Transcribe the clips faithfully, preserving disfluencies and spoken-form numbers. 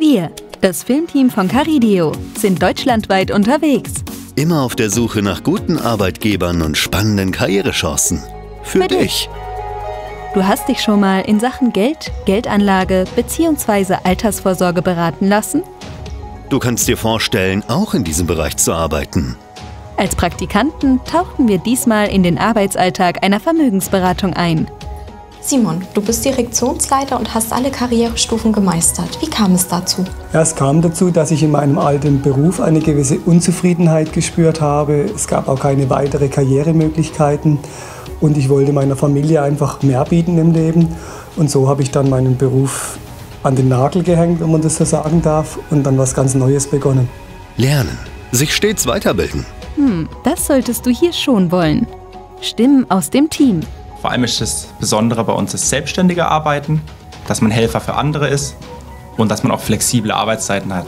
Wir, das Filmteam von Caridio, sind deutschlandweit unterwegs. Immer auf der Suche nach guten Arbeitgebern und spannenden Karrierechancen. Für, Für dich. dich. Du hast dich schon mal in Sachen Geld, Geldanlage bzw. Altersvorsorge beraten lassen? Du kannst dir vorstellen, auch in diesem Bereich zu arbeiten. Als Praktikanten tauchten wir diesmal in den Arbeitsalltag einer Vermögensberatung ein. Simon, du bist Direktionsleiter und hast alle Karrierestufen gemeistert. Wie kam es dazu? Ja, es kam dazu, dass ich in meinem alten Beruf eine gewisse Unzufriedenheit gespürt habe. Es gab auch keine weitere Karrieremöglichkeiten und ich wollte meiner Familie einfach mehr bieten im Leben. Und so habe ich dann meinen Beruf an den Nagel gehängt, wenn man das so sagen darf, und dann was ganz Neues begonnen. Lernen, sich stets weiterbilden. Hm, das solltest du hier schon wollen. Stimmen aus dem Team. Vor allem ist das Besondere bei uns das selbstständige Arbeiten, dass man Helfer für andere ist und dass man auch flexible Arbeitszeiten hat.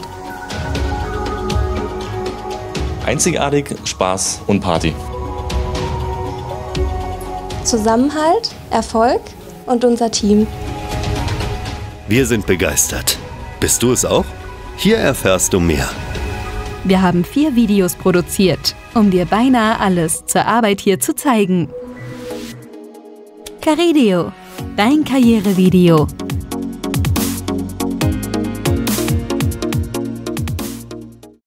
Einzigartig, Spaß und Party. Zusammenhalt, Erfolg und unser Team. Wir sind begeistert. Bist du es auch? Hier erfährst du mehr. Wir haben vier Videos produziert, um dir beinahe alles zur Arbeit hier zu zeigen. Caridio, dein Karrierevideo.